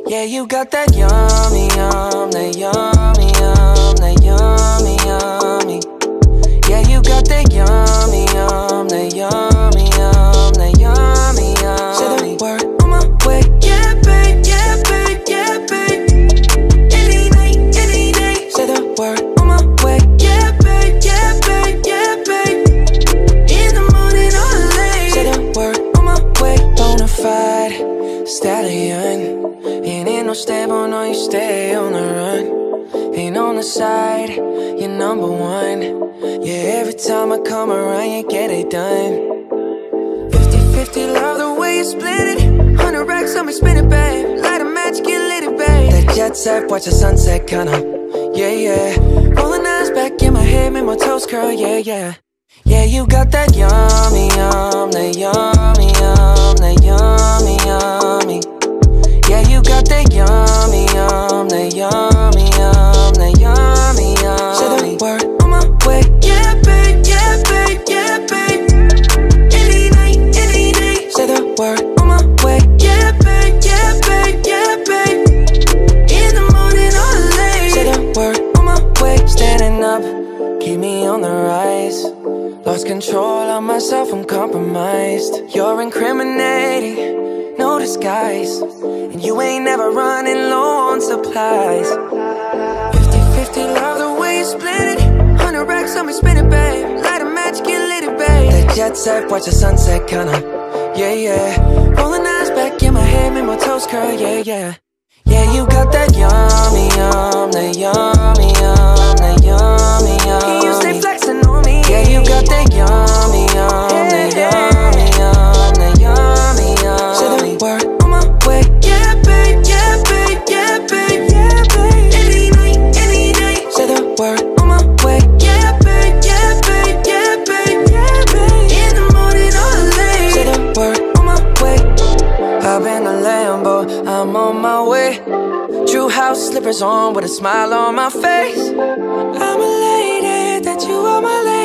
Yeah, you got that yummy, yum, that yummy, yum, that yummy, yummy. Yeah, you got that yummy, yum, that yummy, yum, that yummy, yummy. Say the word on my way. Yeah, babe, yeah, babe, yeah, babe. Any night, any day. Say the word on my way. Yeah, babe, yeah, babe, yeah, babe. In the morning or late. Say the word on my way. Bona fide stallion. Ain't no stable, no, you stay on the run. Ain't on the side, you're number one. Yeah, every time I come around, you get it done. 50-50, love the way you split it. 100 racks on me, spin it, babe. Light a match, get litty, babe. That jet set, watch the sunset, kinda. Yeah, yeah. Rolling eyes back in my head, make my toes curl, yeah, yeah. Yeah, you got that yummy, yum, that yummy, yum, that yummy, yummy. Yeah, you got that yummy, yum, that yummy, yum, that yummy, yummy. Say the word on my way. Yeah, babe, yeah, babe, yeah, babe. Any night, any day. Say the word on my way. Yeah, babe, yeah, babe, yeah, babe. In the morning or late. Say the word on my way. Standing up, keep me on the rise. Lost control of myself, I'm compromised. You're incriminating, no disguise. And you ain't never running low on supplies. 50-50, love the way you split it. 100 racks on me, spin it, babe. Light a match, get litty, babe. That jet set, watch the sunset, kinda. Yeah, yeah. Rolling eyes back in my head, make my toes curl, yeah, yeah. Yeah, you got that yummy, yum, that yummy, yum, that yummy, yum. You stay flexing on me. Yeah, you got that yummy, yum, that yummy, yum, that yummy, yum. Say the word on my way. Yeah, babe, yeah, babe, yeah, babe, yeah, babe. Any night, any day. Say the word on my way. Yeah, babe, yeah, babe, yeah, babe, yeah, babe. In the morning or late. Say the word on my way. Hop in the Lambo, I'm on my way. True house slippers on with a smile on my face. I'm elated that you are my lady.